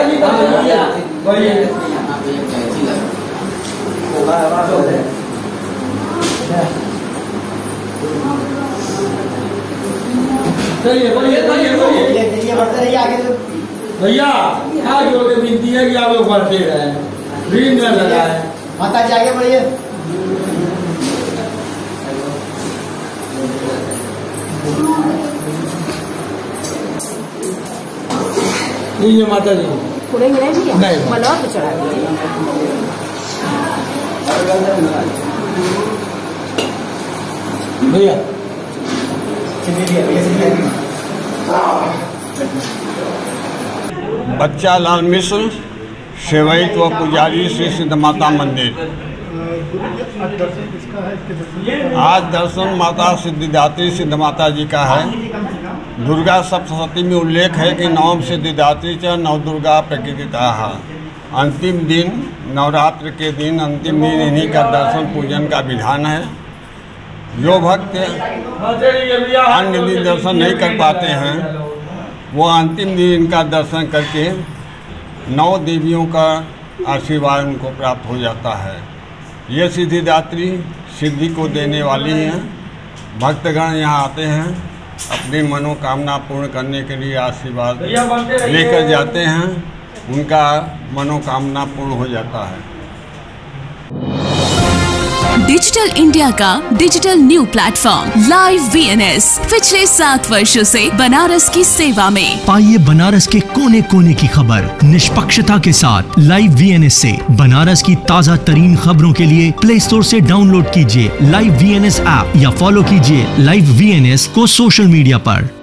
चलिए भैया हाथ जोड़ के विनती है कि आप लोग बढ़ते रहे, ऋण न लगाए। माता जी आगे बढ़िए। लीजिए माता जी। नहीं मलौट चढ़ा दीजिए। भैया बच्चा लाल मिश्र, सेवैत व पुजारी श्री सिद्ध माता मंदिर। आज दर्शन माता सिद्धिदात्री सिद्ध माता जी का है। दुर्गा सप्तशती में उल्लेख है कि नवम सिद्धिदात्री च नव दुर्गा प्रकृतिताः। अंतिम दिन नवरात्र के दिन अंतिम दिन इन्हीं का दर्शन पूजन का विधान है। जो भक्त अन्य दिन दर्शन नहीं कर पाते हैं वो अंतिम दिन इनका दर्शन करके 9 देवियों का आशीर्वाद उनको प्राप्त हो जाता है। ये सिद्धिदात्री सिद्धि को देने वाली हैं। भक्तगण यहाँ आते हैं, अपनी मनोकामना पूर्ण करने के लिए आशीर्वाद लेकर जाते हैं, उनका मनोकामना पूर्ण हो जाता है। डिजिटल इंडिया का digital new platform live VNS पिछले 7 वर्षों से बनारस की सेवा में। पाइए बनारस के कोने कोने की खबर निष्पक्षता के साथ। लाइव VNS से बनारस की ताज़ा तरीन खबरों के लिए प्ले स्टोर से डाउनलोड कीजिए लाइव VNS ऐप या फॉलो कीजिए लाइव VNS को सोशल मीडिया पर।